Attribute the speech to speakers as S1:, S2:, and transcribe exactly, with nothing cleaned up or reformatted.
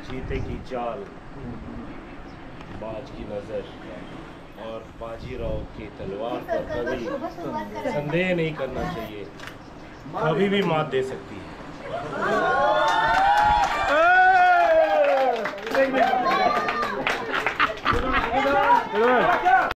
S1: चीते की चाल, बाज की नजर और बाजीराव की तलवार पर कभी संदेह नहीं करना चाहिए, कभी भी मात दे सकती है।